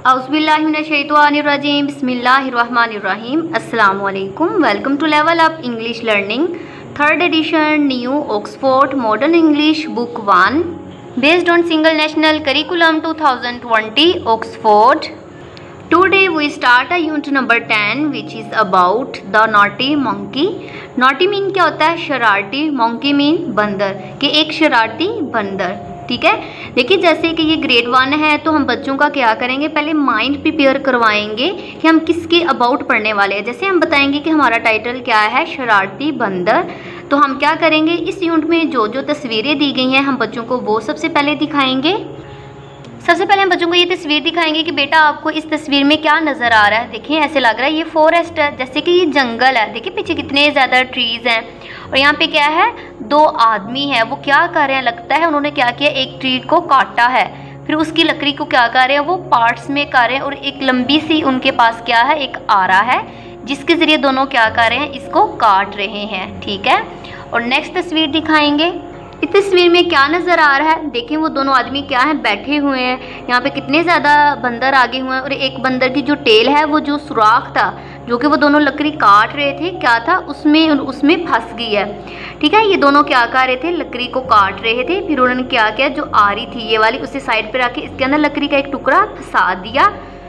औज़ुबिल्लाहिमिनश्शैतानिर्रजीम बिस्मिल्लाहिर्रहमानिर्रहीम। अस्सलामु अलैकुम। Welcome to level up English learning, third edition, new Oxford modern English book 1 based on single national curriculum 2020 Oxford. Today we start a unit number 10 which is about the naughty monkey. Naughty mean क्या होता है? शरारती। monkey mean बंदर, कि एक शरारती बंदर। ठीक है, देखिए जैसे कि ये ग्रेड 1 है तो हम बच्चों का क्या करेंगे, पहले माइंड प्रिपेयर करवाएंगे कि हम किसके अबाउट पढ़ने वाले हैं। जैसे हम बताएंगे कि हमारा टाइटल क्या है, शरारती बंदर, तो हम क्या करेंगे, इस यूनिट में जो जो तस्वीरें दी गई हैं हम बच्चों को वो सबसे पहले दिखाएंगे। सबसे पहले हम बच्चों को ये तस्वीर दिखाएंगे कि बेटा आपको इस तस्वीर में क्या नज़र आ रहा है। देखिए ऐसे लग रहा है ये फॉरेस्ट है, जैसे कि ये जंगल है। देखिए पीछे कितने ज़्यादा ट्रीज़ हैं और यहाँ पे क्या है, दो आदमी हैं, वो क्या कर रहे हैं, लगता है उन्होंने क्या किया, एक ट्री को काटा है, फिर उसकी लकड़ी को क्या कर रहे हैं, वो पार्ट्स में कर रहे हैं और एक लंबी सी उनके पास क्या है, एक आरा है जिसके ज़रिए दोनों क्या कर रहे हैं, इसको काट रहे हैं। ठीक है, और नेक्स्ट तस्वीर दिखाएंगे। इस तस्वीर में क्या नज़र आ रहा है, देखिए वो दोनों आदमी क्या है, बैठे हुए हैं। यहाँ पे कितने ज़्यादा बंदर आगे हुए हैं और एक बंदर की जो टेल है, वो जो सुराख था जो कि वो दोनों लकड़ी काट रहे थे, क्या था उसमें फंस गई है। ठीक है, ये दोनों क्या कर रहे थे, लकड़ी को काट रहे थे। फिर उन्होंने क्या किया, जो आरी थी ये वाली, उसे साइड पे रख के इसके अंदर लकड़ी का एक टुकड़ा फंसा दिया।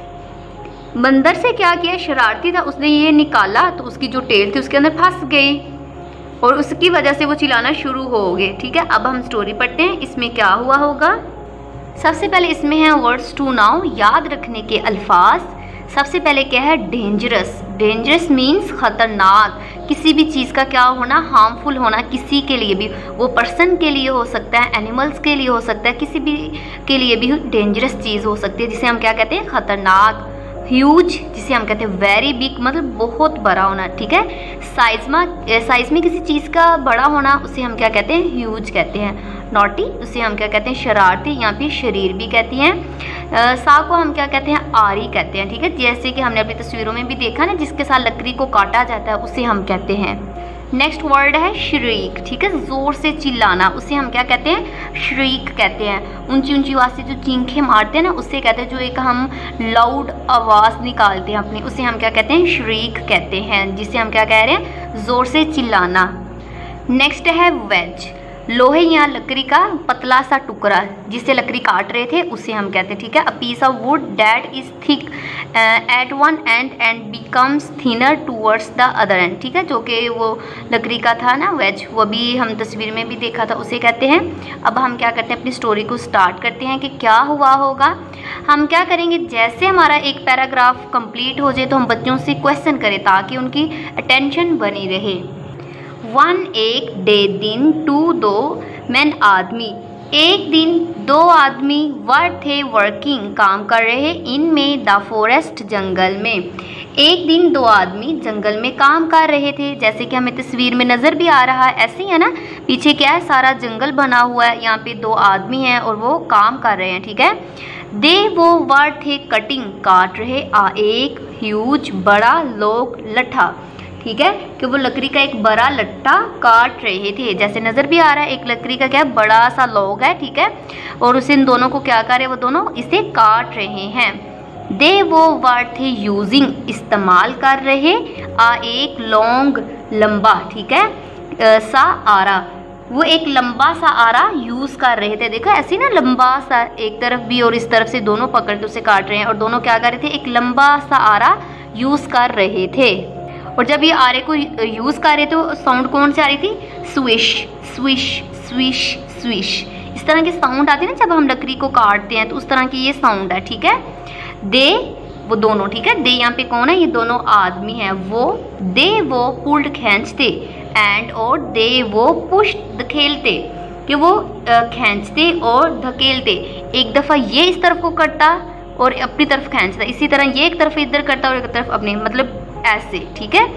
बंदर से क्या किया, शरारती था, उसने ये निकाला तो उसकी जो टेल थी उसके अंदर फंस गई और उसकी वजह से वो चिल्लाना शुरू हो गए। ठीक है, अब हम स्टोरी पढ़ते हैं, इसमें क्या हुआ होगा। सबसे पहले इसमें है वर्ड्स टू नाउ, याद रखने के अल्फाज। सबसे पहले क्या है, डेंजरस। डेंजरस मीन्स खतरनाक, किसी भी चीज़ का क्या होना, हार्मफुल होना, किसी के लिए भी, वो पर्सन के लिए हो सकता है, एनिमल्स के लिए हो सकता है, किसी भी के लिए भी डेंजरस चीज़ हो सकती है, जिसे हम क्या कहते हैं, खतरनाक। ह्यूज, जिसे हम कहते हैं वेरी बिग, मतलब बहुत बड़ा होना। ठीक है, साइज में किसी चीज़ का बड़ा होना, उसे हम क्या कहते हैं, ह्यूज कहते हैं। नॉटी, उसे हम क्या कहते हैं, शरारती, यहाँ पे शरीर भी कहती हैं। सा को हम क्या कहते हैं, आरी कहते हैं। ठीक है, जैसे कि हमने अपनी तस्वीरों में भी देखा ना, जिसके साथ लकड़ी को काटा जाता है उसे हम कहते हैं। नेक्स्ट वर्ड है श्रीक। ठीक है, ज़ोर से चिल्लाना, उसे हम क्या कहते हैं, श्रीक कहते हैं। ऊंची ऊंची आवाज़ से जो चींखें मारते हैं ना, उससे कहते हैं, जो एक हम लाउड आवाज़ निकालते हैं अपनी, उसे हम क्या कहते हैं, श्रीक कहते हैं, जिसे हम क्या कह रहे हैं, ज़ोर से चिल्लाना। नेक्स्ट है वेज, लोहे या लकड़ी का पतला सा टुकड़ा जिससे लकड़ी काट रहे थे उसे हम कहते हैं। ठीक है, a piece of wood that is thick at one end and becomes thinner towards the other end. ठीक है, जो कि वो लकड़ी का था ना, वेज, वो भी हम तस्वीर में भी देखा था, उसे कहते हैं। अब हम क्या करते हैं, अपनी स्टोरी को स्टार्ट करते हैं कि क्या हुआ होगा। हम क्या करेंगे, जैसे हमारा एक पैराग्राफ कंप्लीट हो जाए तो हम बच्चों से क्वेश्चन करें ताकि उनकी अटेंशन बनी रहे। 1 एक डे, दिन। 2 दो, मैन आदमी, एक दिन, दो आदमी, वर थे, वर्किंग, काम कर रहे, इनमें, द फॉरेस्ट, जंगल में। एक दिन दो आदमी जंगल में काम कर रहे थे, जैसे कि हमें तस्वीर में नज़र भी आ रहा है, ऐसे ही है ना, पीछे क्या है, सारा जंगल बना हुआ है, यहाँ पे दो आदमी हैं और वो काम कर रहे हैं। ठीक है, दे वो वर थे, कटिंग, काट रहे, आ एक, ह्यूज, बड़ा, लोग, लट्ठा। ठीक है, कि वो लकड़ी का एक बड़ा लट्टा काट रहे थे, जैसे नज़र भी आ रहा है, एक लकड़ी का क्या है, बड़ा सा लॉग है। ठीक है, और उसे इन दोनों को क्या कर रहे हैं, वो दोनों इसे काट रहे हैं। दे वो वर्ड थे, यूजिंग, इस्तेमाल कर रहे, आ एक, लॉन्ग, लंबा। ठीक है, सा, आरा, वो एक लंबा सा आरा यूज़ कर रहे थे। देखो ऐसे ना, लंबा सा, एक तरफ भी और इस तरफ से दोनों पकड़ के उसे काट रहे हैं और दोनों क्या कर रहे थे, एक लंबा सा आरा यूज़ कर रहे थे। और जब ये आरे को यूज़ कर रहे तो साउंड कौन सी आ रही थी, स्विश स्विश स्विश स्विश, इस तरह के साउंड आते हैं ना जब हम लकड़ी को काटते हैं, तो उस तरह की ये साउंड है। ठीक है, दे वो दोनों, ठीक है, दे यहाँ पे कौन है, ये दोनों आदमी हैं। वो, दे वो पुल्ड, खींचते, एंड और दे वो पुश, धकेलते, कि वो खींचते और धकेलते। एक दफ़ा ये इस तरफ को करता और अपनी तरफ खींचता, इसी तरह ये एक तरफ इधर करता और एक तरफ अपने, मतलब ऐसे। ठीक है,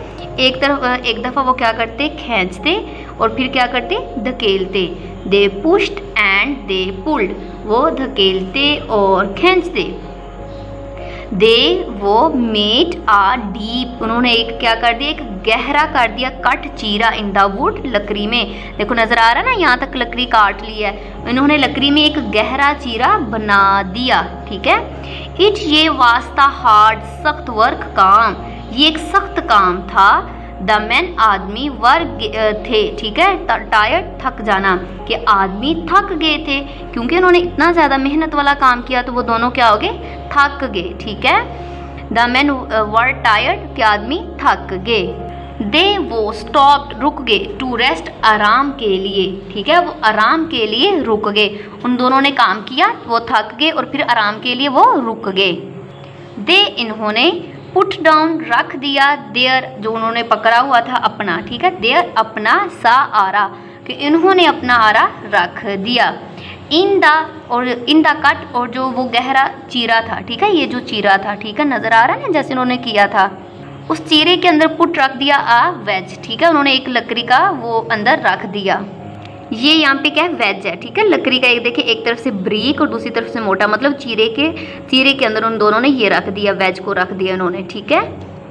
एक दफ़ा वो क्या करते, खींचते और फिर क्या करते, धकेलते। They pushed and they pulled, वो धकेलते और खींचते। दे वो मेड आ डीप, उन्होंने एक क्या कर दिया, एक गहरा कर दिया कट चीरा इन द वुड, लकड़ी में। देखो नजर आ रहा है ना, यहाँ तक लकड़ी काट ली है, इन्होंने लकड़ी में एक गहरा चीरा बना दिया। ठीक है। इट ये वास्ता हार्ड सख्त वर्क काम, ये एक सख्त काम था। द मैन आदमी वर्क थे। ठीक है। टायर्ड थक जाना, कि आदमी थक गए थे, क्योंकि उन्होंने इतना ज़्यादा मेहनत वाला काम किया तो वो दोनों क्या हो गए, थक गए। ठीक है। द मैन वर टायर्ड, कि आदमी थक गए। दे वो स्टॉप्ड, रुक गए, टू रेस्ट, आराम के लिए। ठीक है। वो आराम के लिए रुक गए, उन दोनों ने काम किया, वो थक गए और फिर आराम के लिए वो रुक गए। दे इन्होंने पुट डाउन, रख दिया, देयर जो उन्होंने पकड़ा हुआ था अपना। ठीक है। देयर अपना, सा आरा, कि इन्होंने अपना आरा रख दिया। इन द, और इन द कट, और जो वो गहरा चीरा था। ठीक है। ये जो चीरा था, ठीक है, नजर आ रहा है ना जैसे उन्होंने किया था, उस चीरे के अंदर पुट रख दिया आ वेज। ठीक है। उन्होंने एक लकड़ी का वो अंदर रख दिया। ये यहाँ पे क्या है, वेज है। ठीक है। लकड़ी का एक देखिए, एक तरफ से ब्रीक और दूसरी तरफ से मोटा, मतलब चीरे के अंदर उन दोनों ने ये रख दिया, वेज को रख दिया इन्होंने। ठीक है।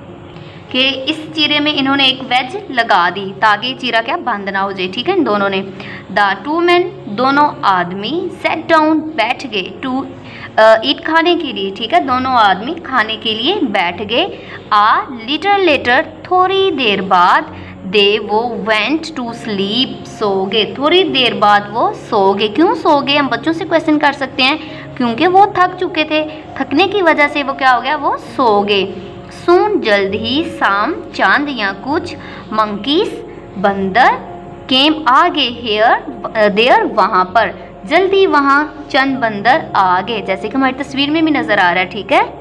कि इस चीरे में इन्होंने एक वेज लगा दी ताकि चीरा क्या बंद ना हो जाए। ठीक है। इन दोनों ने, द टू मैन, दोनों आदमी, सेट डाउन, बैठ गए, टू ईट, खाने के लिए। ठीक है। दोनों आदमी खाने के लिए बैठ गए। आ लिटिल लेटर, थोड़ी देर बाद, दे वो वेंट टू स्लीप, सो गए, थोड़ी देर बाद वो सो गए। क्यों सो गए, हम बच्चों से क्वेश्चन कर सकते हैं, क्योंकि वो थक चुके थे, थकने की वजह से वो क्या हो गया, वो सो गए। सून, जल्द ही, शाम, चांद या कुछ, मंकीस, बंदर, केम, आ गए, हेयर देयर, वहाँ पर, जल्दी वहाँ चंद बंदर आ गए, जैसे कि हमारी तस्वीर में भी नजर आ रहा है। ठीक है।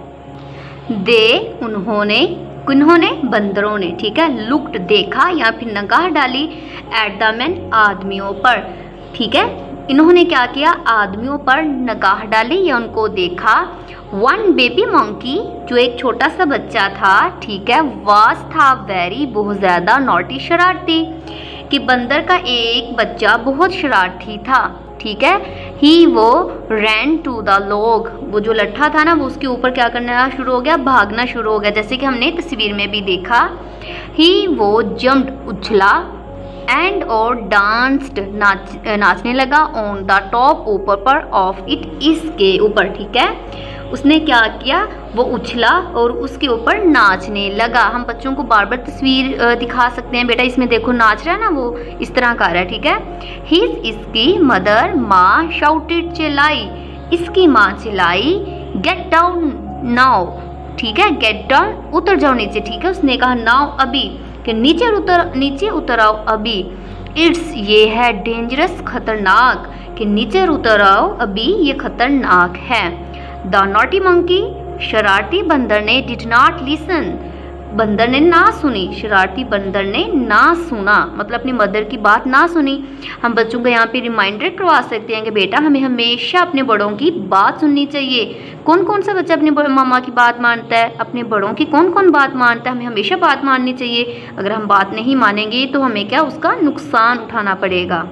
दे उन्होंने, किन्होंने, बंदरों ने। ठीक है। लुक्ड, देखा या फिर निगाह डाली, एट द मैन, आदमियों पर। ठीक है। इन्होंने क्या किया, आदमियों पर निगाह डाली या उनको देखा। वन बेबी मंकी, जो एक छोटा सा बच्चा था। ठीक है। वास था वेरी, बहुत ज़्यादा, नॉटी, शरारती, कि बंदर का एक बच्चा बहुत शरारती था। ठीक है। ही वो रैन टू द लॉग, वो जो लट्ठा था ना वो उसके ऊपर क्या करना शुरू हो गया, भागना शुरू हो गया, जैसे कि हमने तस्वीर में भी देखा। ही वो जम्प्ड, उछला, एंड और डांस्ड, नाचने लगा, ऑन द टॉप, ऊपर पर, ऑफ इट, इसके ऊपर। ठीक है। उसने क्या किया, वो उछला और उसके ऊपर नाचने लगा। हम बच्चों को बार बार तस्वीर दिखा सकते हैं, बेटा इसमें देखो नाच रहा है ना, वो इस तरह कर रहा है। ठीक है। हिज, इसकी, मदर, माँ, शाउटेड, चिल्लाई, इसकी माँ चिल्लाई, गेट डाउन नाउ। ठीक है। गेट डाउन, उतर जाओ नीचे। ठीक है। उसने कहा नाउ, अभी, कि नीचे उतर आओ अभी। इट्स, ये है, डेंजरस, खतरनाक, कि नीचे उतर आओ अभी, ये खतरनाक है। द नॉटी मंकी, शरारती बंदर ने, डिड नॉट लिसन, बंदर ने ना सुनी, शरारती बंदर ने ना सुना, मतलब अपनी मदर की बात ना सुनी। हम बच्चों को यहाँ पे रिमाइंडर करवा सकते हैं कि बेटा हमें हमेशा अपने बड़ों की बात सुननी चाहिए। कौन कौन सा बच्चा अपने मामा की बात मानता है, अपने बड़ों की कौन कौन बात मानता है, हमें हमेशा बात माननी चाहिए। अगर हम बात नहीं मानेंगे तो हमें क्या, उसका नुकसान उठाना पड़ेगा।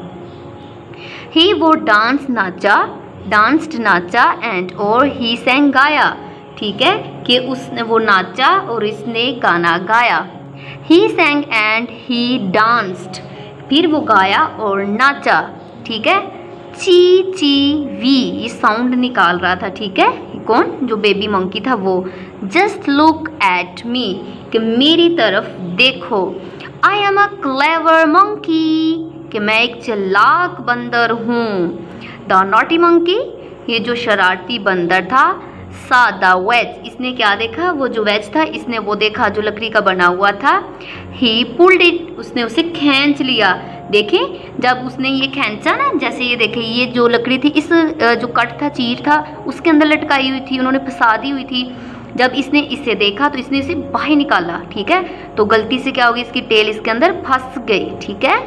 ही वो डांस, नाचा, डांस्ड, नाचा, एंड और ही सैंग, गाया। ठीक है। कि उसने, वो नाचा और इसने गाना गाया। ही सैंग एंड ही डांस्ड, फिर वो गाया और नाचा। ठीक है। ची ची वी, ये साउंड निकाल रहा था। ठीक है। कौन, जो बेबी मंकी था वो। जस्ट लुक एट मी, कि मेरी तरफ देखो। I am a clever monkey, कि मैं एक चालाक बंदर हूँ। द नॉटी मंकी, ये जो शरारती बंदर था। सा द वेज, इसने क्या देखा, वो जो वेज था इसने वो देखा जो लकड़ी का बना हुआ था। ही पुल्ड इट, उसने उसे खींच लिया। देखें जब उसने ये खींचा ना, जैसे ये देखें, ये जो लकड़ी थी, इस जो कट था, चीर था, उसके अंदर लटकाई हुई थी, उन्होंने फंसा दी हुई थी। जब इसने इसे देखा तो इसने इसे बाहर निकाला। ठीक है। तो गलती से क्या होगी, इसकी टेल इसके अंदर फंस गई। ठीक है।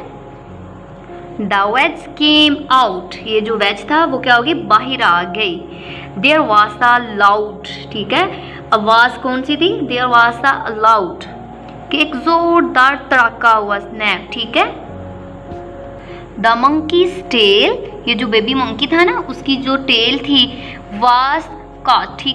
द वेज केम आउट, ये जो वेज था वो क्या होगी, बाहर आ गई। देयर वाज अ लाउड, ठीक है, आवाज कौन सी थी, देयर वाज अ लाउड, कि एक जोरदार तड़का हुआ, स्नैप। ठीक है। द मंकीज टेल, ये जो बेबी मंकी था ना उसकी जो टेल थी, वाज कॉट, ठीक है,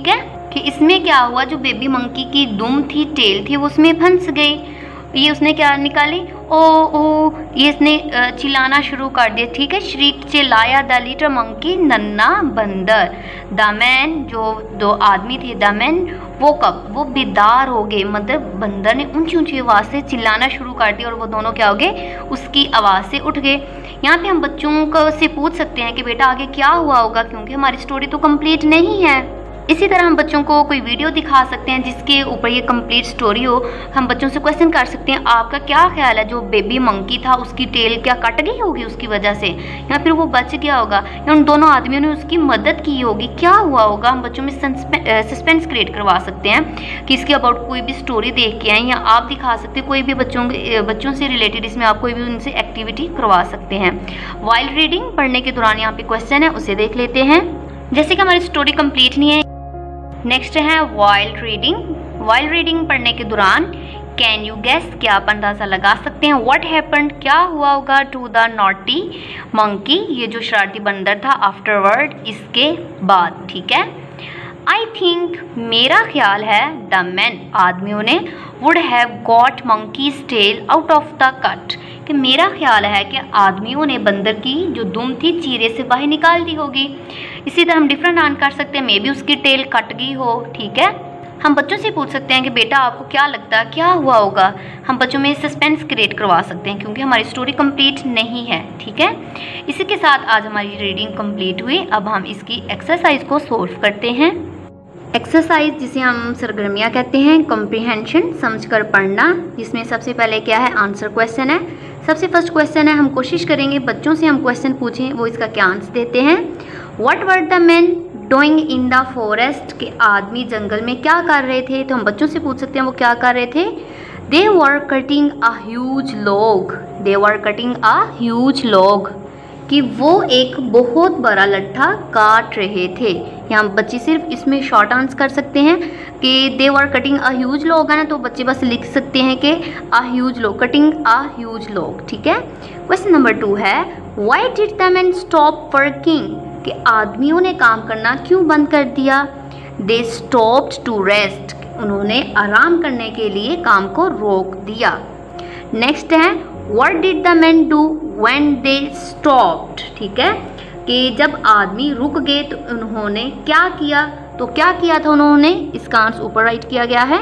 कि इसमें क्या हुआ, जो बेबी मंकी की दुम थी, टेल थी, वो उसमें फंस गई। ये उसने क्या निकाली, ओ ओ, ये इसने चिल्लाना शुरू कर दिया, ठीक है। श्रीक चिल्लाया द लिटिल मंकी, नन्ना बंदर। द मैन, जो दो आदमी थे, द मैन वो कब वो बेदार हो गए, मतलब बंदर ने ऊंची ऊंची आवाज़ से चिल्लाना शुरू कर दिया और वो दोनों क्या हो गए, उसकी आवाज़ से उठ गए। यहाँ पे हम बच्चों को से पूछ सकते हैं कि बेटा आगे क्या हुआ होगा, क्योंकि हमारी स्टोरी तो कंप्लीट नहीं है। इसी तरह हम बच्चों को कोई वीडियो दिखा सकते हैं जिसके ऊपर ये कंप्लीट स्टोरी हो। हम बच्चों से क्वेश्चन कर सकते हैं, आपका क्या ख्याल है, जो बेबी मंकी था उसकी टेल क्या कट गई होगी उसकी वजह से, या फिर वो बच गया होगा, या उन दोनों आदमियों ने उसकी मदद की होगी, क्या हुआ होगा। हम बच्चों में सस्पेंस क्रिएट करवा सकते हैं कि इसके अबाउट कोई भी स्टोरी देख के आए, या आप दिखा सकते हैं कोई भी बच्चों से रिलेटेड, इसमें आप कोई भी उनसे एक्टिविटी करवा सकते हैं। वाइल रीडिंग, पढ़ने के दौरान यहाँ पे क्वेश्चन है, उसे देख लेते हैं। जैसे कि हमारी स्टोरी कंप्लीट नहीं है, नेक्स्ट है वाइल्ड रीडिंग। वाइल्ड रीडिंग पढ़ने के दौरान कैन यू गेस, क्या आप अंदाज़ा लगा सकते हैं, व्हाट हैपेंड, क्या हुआ होगा, टू द नॉटी मंकी, ये जो शरारती बंदर था, आफ्टरवर्ड, इसके बाद, ठीक है। आई थिंक, मेरा ख्याल है, द मैन, आदमियों ने, would have got monkey's tail out of the cut, कि मेरा ख्याल है कि आदमियों ने बंदर की जो दुम थी चीरे से बाहर निकाल दी होगी। इसी तरह हम डिफरेंट आंसर कर सकते हैं, मे बी उसकी टेल कट गई हो, ठीक है। हम बच्चों से पूछ सकते हैं कि बेटा आपको क्या लगता है क्या हुआ होगा। हम बच्चों में सस्पेंस क्रिएट करवा सकते हैं क्योंकि हमारी स्टोरी कंप्लीट नहीं है, ठीक है। इसी के साथ आज हमारी रीडिंग कंप्लीट हुई। अब हम इसकी एक्सरसाइज को सोल्व करते हैं। एक्सरसाइज जिसे हम सरगर्मियाँ कहते हैं, कॉम्प्रिहेंशन, समझकर पढ़ना, जिसमें सबसे पहले क्या है, आंसर क्वेश्चन है। सबसे फर्स्ट क्वेश्चन है, हम कोशिश करेंगे बच्चों से हम क्वेश्चन पूछें, वो इसका क्या आंसर देते हैं। What were the man doing in the forest, के आदमी जंगल में क्या कर रहे थे। तो हम बच्चों से पूछ सकते हैं वो क्या कर रहे थे। They were cutting a huge log, they were cutting a huge log, कि वो एक बहुत बड़ा लट्ठा काट रहे थे। यहाँ बच्चे सिर्फ इसमें शॉर्ट आंसर कर सकते हैं कि they were cutting a huge log है ना, तो बच्चे बस लिख सकते हैं कि a huge log, cutting a huge log, ठीक है। क्वेश्चन नंबर 2 है, why did the man stop working, कि आदमियों ने काम करना क्यों बंद कर दिया। दे स्टॉप्ड टू रेस्ट, उन्होंने आराम करने के लिए काम को रोक दिया। नेक्स्ट है, what did the man do when they stopped, ठीक है, कि जब आदमी रुक गए तो उन्होंने क्या किया। तो क्या किया था उन्होंने, इसका आंसर ऊपर राइट किया गया है।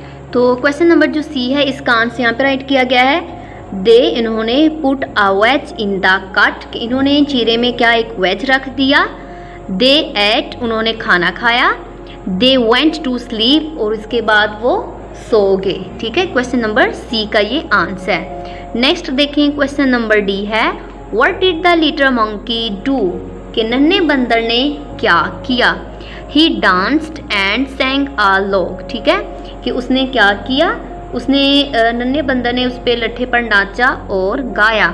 तो क्वेश्चन नंबर जो सी है, इसका आंसर यहाँ पे राइट किया गया है। दे, इन्होंने put a wedge in the cut, कि इन्होंने चीरे में क्या एक वेज रख दिया। दे एट, उन्होंने खाना खाया। दे वेंट टू स्लीप, और इसके बाद वो सो गए, ठीक है। क्वेश्चन नंबर सी का ये आंसर है। नेक्स्ट देखें, क्वेश्चन नंबर डी है, what did the little monkey do, कि नन्हे बंदर ने क्या किया। He danced and sang a log, ठीक है, कि उसने क्या किया, उसने नन्हे बंदर ने उस पे लट्ठे पर नाचा और गाया।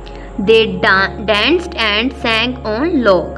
They danced and sang on log।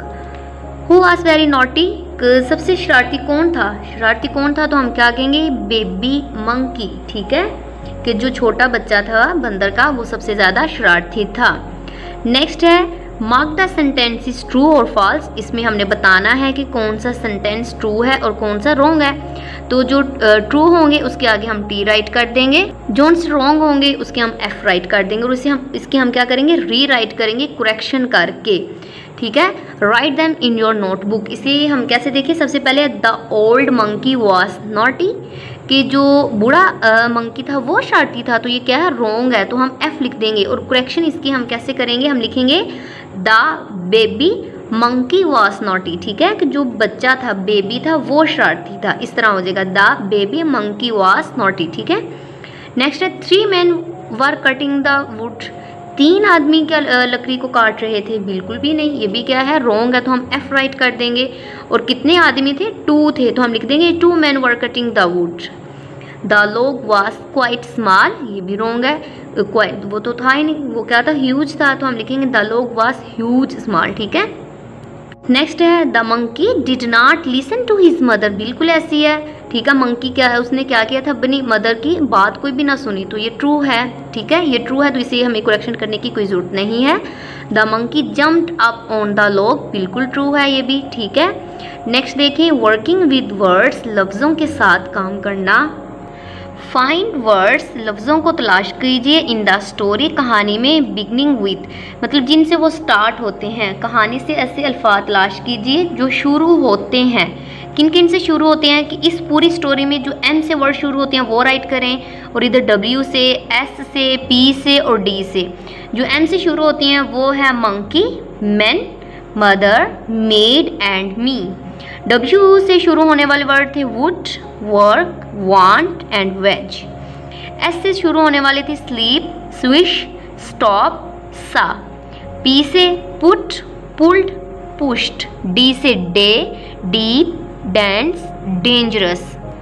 Who was very naughty, सबसे शरारती कौन था। शरारती कौन था तो हम क्या कहेंगे, बेबी मंकी, ठीक है, कि जो छोटा बच्चा था बंदर का वो सबसे ज़्यादा शरारती था। नेक्स्ट है, मार्क द सेंटेंसेस ट्रू और फॉल्स, इसमें हमने बताना है कि कौन सा सेंटेंस ट्रू है और कौन सा रॉन्ग है। तो जो ट्रू होंगे उसके आगे हम टी राइट कर देंगे, जो रॉन्ग होंगे उसके हम एफ राइट कर देंगे, और इसके हम क्या करेंगे, री राइट करेंगे करेक्शन करके, ठीक है। Write them in your notebook, इसे हम कैसे देखें। सबसे पहले, the old monkey was naughty, कि जो बूढ़ा मंकी था वो शरारती था, तो ये क्या है, रॉन्ग है, तो हम एफ लिख देंगे। और करेक्शन इसकी हम कैसे करेंगे, हम लिखेंगे the baby monkey was naughty, ठीक है, कि जो बच्चा था, बेबी था, वो शरारती था, इस तरह हो जाएगा, the baby monkey was naughty, ठीक है। नेक्स्ट है, 3 men were cutting the wood, 3 आदमी क्या लकड़ी को काट रहे थे, बिल्कुल भी नहीं, ये भी क्या है, रॉन्ग है, तो हम एफ राइट कर देंगे। और कितने आदमी थे, 2 थे, तो हम लिख देंगे 2 men were cutting the wood. The log was quite small, ये भी रॉन्ग है, क्वाइट वो तो था ही नहीं, वो क्या था, ह्यूज था, तो हम लिखेंगे the log was huge small, ठीक है। नेक्स्ट है, the monkey did not listen to his mother, बिल्कुल ऐसी है, ठीक है। मंकी क्या है, उसने क्या किया था, अपनी मदर की बात कोई भी ना सुनी, तो ये ट्रू है, ठीक है, ये ट्रू है, तो इसे हमें करेक्शन करने की कोई ज़रूरत नहीं है। The monkey jumped up on the log, बिल्कुल ट्रू है ये भी, ठीक है। नेक्स्ट देखें, वर्किंग विद वर्ड्स, लफ्ज़ों के साथ काम करना। फाइंड वर्ड्स, लफ्ज़ों को तलाश कीजिए इन द स्टोरी, कहानी में, बिगनिंग विद मतलब जिनसे वो स्टार्ट होते हैं। कहानी से ऐसे अल्फाज तलाश कीजिए जो शुरू होते हैं। किन किन से शुरू होते हैं कि इस पूरी स्टोरी में जो एम से वर्ड शुरू होते हैं वो राइट करें, और इधर डब्ल्यू से, एस से, पी से और डी से। जो एम से शुरू होती हैं वो है monkey, man, mother, made and me. W से शुरू होने वाले वर्ड थे wood, work, want and wage. S से शुरू होने वाले थे sleep, swish, stop, saw. P से पुट, पुल्ड, पुश्ड। डी से day, deep, dance, dangerous.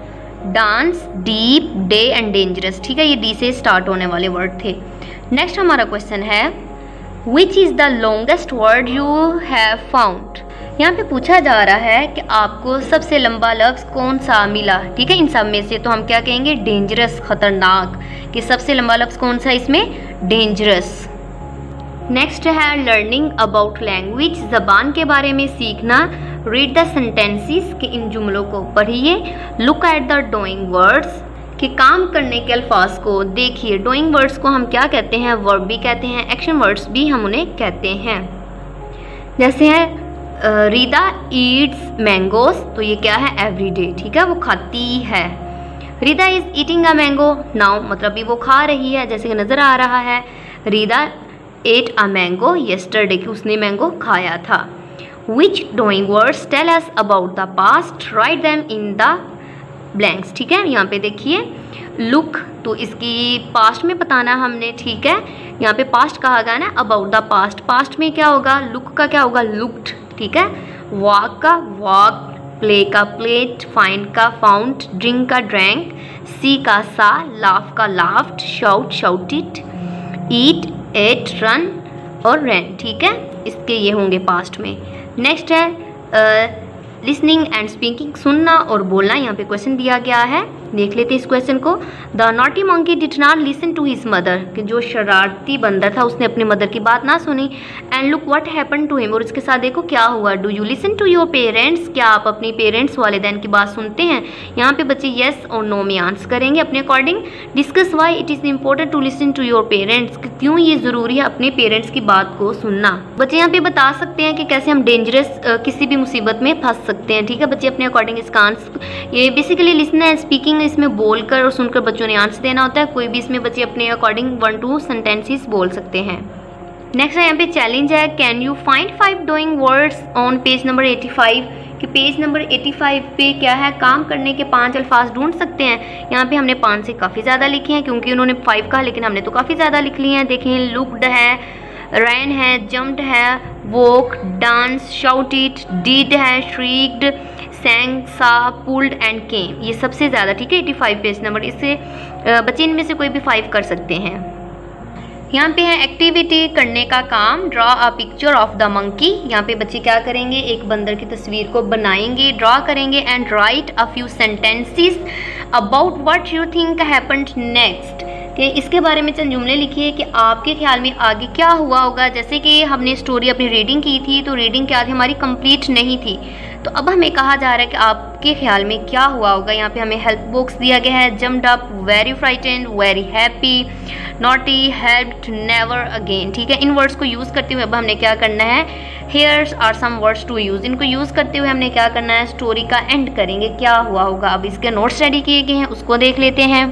Dance, deep, day and dangerous, ठीक है, ये डी से स्टार्ट होने वाले वर्ड थे। नेक्स्ट हमारा क्वेश्चन है, which is the longest word you have found. यहाँ पे पूछा जा रहा है कि आपको सबसे लंबा लफ्ज़ कौन सा मिला, ठीक है, इन सब में से। तो हम क्या कहेंगे, डेंजरस, खतरनाक, कि सबसे लंबा लफ्ज़ कौन सा इसमें, डेंजरस। नेक्स्ट है लर्निंग अबाउट लैंग्वेज, ज़बान के बारे में सीखना। रीड द सेंटेंसेस, के इन जुमलों को पढ़िए। Look at the doing words, कि काम करने के अल्फाज को देखिए। डूइंग वर्ड्स को हम क्या कहते हैं, वर्ब भी कहते हैं, एक्शन वर्ड्स भी हम उन्हें कहते हैं। जैसे है रीदा ईट्स मैंगोस, तो ये क्या है, एवरीडे, ठीक है, वो खाती है। Rida is eating a mango now, मतलब भी वो खा रही है, जैसे कि नज़र आ रहा है। Rida ate a mango yesterday, कि उसने मैंगो खाया था। Which doing words tell us about the past, write them in the blanks, ठीक है। यहाँ पे देखिए लुक, तो इसकी पास्ट में बताना हमने, ठीक है। यहाँ पे पास्ट कहा गया ना, अबाउट द पास्ट, पास्ट में क्या होगा, लुक का क्या होगा, लुक्ड, ठीक है। वॉक का वॉक, प्ले का प्लेट, फाइंड का फाउंड, ड्रिंक का ड्रैंक, सी का सा, लाफ का laughed, shout shouted, eat ate, run और रैन, ठीक है, इसके ये होंगे पास्ट में। नेक्स्ट है लिसनिंग एंड स्पीकिंग, सुनना और बोलना। यहाँ पे क्वेश्चन दिया गया है, देख लेते हैं इस क्वेश्चन को। The naughty monkey did not listen to his mother, कि जो शरारती बंदर था उसने अपनी मदर की बात ना सुनी। And look what happen to him, और इसके साथ देखो क्या हुआ। Do you listen to your parents, क्या आप अपनी पेरेंट्स वालिदैन की बात सुनते हैं। यहाँ पे बच्चे येस और नो में आंसर करेंगे अपने according. Discuss why it is important to listen to your parents, क्यों ये ज़रूरी है अपने पेरेंट्स की बात को सुनना। बच्चे यहाँ पे बता सकते हैं कि कैसे हम डेंजरस किसी भी मुसीबत में फंस सकते हैं, ठीक है। बच्चे अपने अकॉर्डिंग इसका आंसर, ये बेसिकली लिसनिंग एंड स्पीकिंग, इसमें बोलकर और सुनकर बच्चों ने आंसर देना होता है। कोई भी इसमें बच्चे अपने अकॉर्डिंग 1 2 सेंटेंसेस बोल सकते हैं। नेक्स्ट यहाँ पे चैलेंज है, can you find 5 doing words on page number 85, कि पेज नंबर 85 पे क्या है, काम करने के 5 अल्फाज ढूंढ सकते हैं। यहाँ पे हमने 5 से काफ़ी ज़्यादा लिखे हैं, क्योंकि उन्होंने 5 कहा, लेकिन हमने तो काफ़ी ज़्यादा लिख लिए हैं। देखें, लुक्ड है, रैन है, जम्प्ड है, वॉक, डांस, शाउटेड, डिड है, श्रीक्ड, सैंग, सा, पुल्ड एंड केम, ये सबसे ज़्यादा, ठीक है, 85 पेज नंबर। इससे बच्चे इनमें से कोई भी 5 कर सकते हैं। यहाँ पे है एक्टिविटी, करने का काम। Draw a picture of the monkey, यहाँ पे बच्चे क्या करेंगे, एक बंदर की तस्वीर को बनाएंगे, ड्रॉ करेंगे। And write a few sentences about what you think happened next, कि इसके बारे में चंद जुमले लिखिए कि आपके ख्याल में आगे क्या हुआ होगा। जैसे कि हमने स्टोरी अपनी रीडिंग की थी, तो रीडिंग क्या थी, हमारी कंप्लीट नहीं थी, तो अब हमें कहा जा रहा है कि आपके ख्याल में क्या हुआ होगा। यहाँ पे हमें हेल्प बॉक्स दिया गया है। Jumped up, very frightened, very happy, naughty, helped, never again, ठीक है। इन वर्ड्स को यूज़ करते हुए अब हमने क्या करना है, here's are some words to use, इनको यूज़ करते हुए हमने क्या करना है, स्टोरी का एंड करेंगे, क्या हुआ होगा। अब इसके नोट्स रेडी किए गए हैं, उसको देख लेते हैं।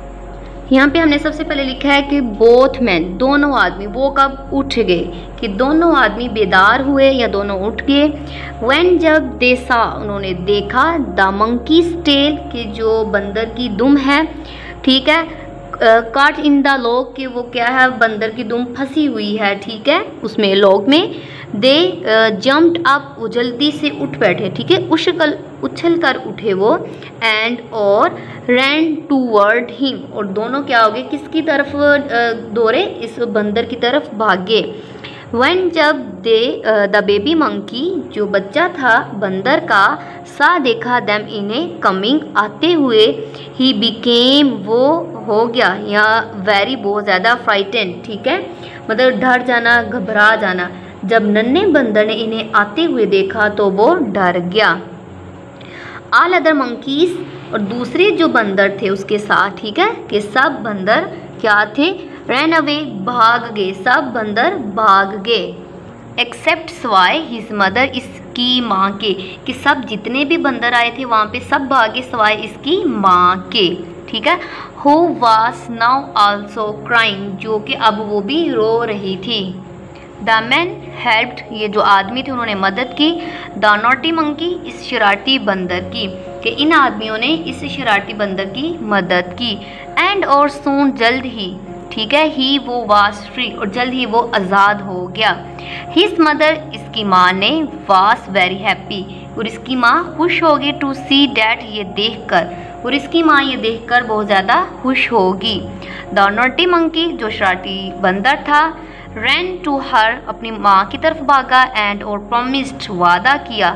यहाँ पे हमने सबसे पहले लिखा है कि बोथ मैन, दोनों आदमी, वो कब उठ गए, कि दोनों आदमी बेदार हुए या दोनों उठ गए। व्हेन, जब, दे सा, उन्होंने देखा। द मंकीज टेल, कि जो बंदर की दुम है, ठीक है। काट इन द लॉग, कि वो क्या है, बंदर की दुम फंसी हुई है, ठीक है, उसमें लॉग में। दे जम्प्ड अप, वो जल्दी से उठ बैठे, ठीक है, उछल कर उठे वो। एंड और रैन टूवर्ड हिम, और दोनों क्या हो गए, किसकी तरफ दौड़े, इस बंदर की तरफ भागे। वन जब द बेबी मंकी जो बच्चा था बंदर का सा देखा देम इन्हें कमिंग आते हुए ही बिकेम वो हो गया या वेरी बहुत ज़्यादा फ्राइटेंड, ठीक है, मतलब डर जाना, घबरा जाना। जब नन्हे बंदर ने इन्हें आते हुए देखा तो वो डर गया। ऑल अदर मंकीज और दूसरे जो बंदर थे उसके साथ, ठीक है, कि सब बंदर क्या थे, रैन अवे भाग गए, सब बंदर भाग गए। एक्सेप्ट सवाए हिज मदर इसकी माँ के, कि सब जितने भी बंदर आए थे वहाँ पे सब भागे सवाए इसकी माँ के, ठीक है। Who was now also crying, जो कि अब वो भी रो रही थी। द मैन हेल्प्ड, ये जो आदमी थे उन्होंने मदद की। द नॉटी मंकी, इस शरारती बंदर की, कि इन आदमियों ने इस शरारती बंदर की मदद की। एंड और सून, जल्द ही, ठीक है, ही वो वाज फ्री, और जल्द ही वो आज़ाद हो गया। हिज मदर, इसकी माँ ने, वाज वेरी हैप्पी, और इसकी माँ खुश होगी। टू सी डैट, ये देखकर, और इसकी माँ ये देखकर बहुत ज़्यादा खुश होगी। द नॉटी मंकी, जो शरारती बंदर था, रैन टू हर, अपनी माँ की तरफ भागा। एंड और प्रॉमिस्ड, वादा किया,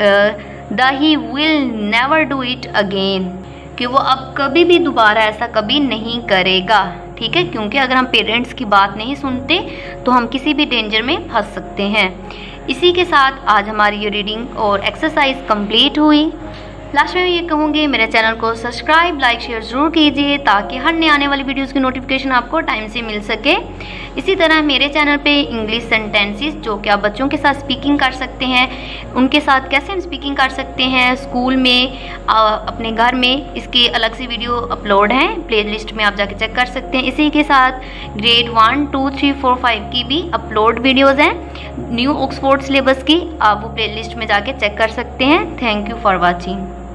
the he will never do it again, कि वो अब कभी भी दोबारा ऐसा कभी नहीं करेगा, ठीक है, क्योंकि अगर हम पेरेंट्स की बात नहीं सुनते तो हम किसी भी डेंजर में फंस सकते हैं। इसी के साथ आज हमारी ये रीडिंग और एक्सरसाइज कंप्लीट हुई। लास्ट में ये कहूँगी मेरे चैनल को सब्सक्राइब, लाइक, शेयर ज़रूर कीजिए ताकि हर नए आने वाली वीडियोस की नोटिफिकेशन आपको टाइम से मिल सके। इसी तरह मेरे चैनल पे इंग्लिश सेंटेंसेस जो कि आप बच्चों के साथ स्पीकिंग कर सकते हैं, उनके साथ कैसे हम स्पीकिंग कर सकते हैं स्कूल में, अपने घर में, इसकी अलग से वीडियो अपलोड हैं, प्लेलिस्ट में आप जाके चेक कर सकते हैं। इसी के साथ ग्रेड 1, 2, 3, 4, 5 की भी अपलोड वीडियोज़ हैं न्यू ऑक्सफोर्ड सिलेबस की, आप वो प्लेलिस्ट में जाके चेक कर सकते हैं। Thank you for watching.